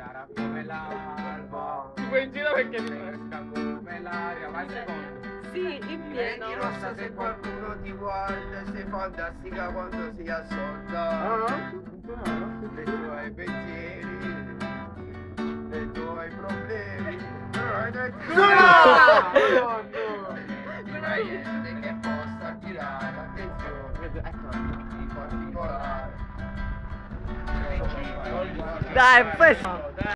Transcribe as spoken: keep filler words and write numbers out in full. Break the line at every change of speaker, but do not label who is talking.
chiara come l'alba.
Ti vuoi in giro perché ti
Fresca come l'aria. Vai il secondo.
Sì, in
Diventi
pieno.
rossa se qualcuno ti guarda, sei fantastica quando si assolda.
Ah,
I tuoi pensieri, i tuoi problemi.
no!
Non hai niente che possa attirare l'attenzione in particolare.
Dai, poi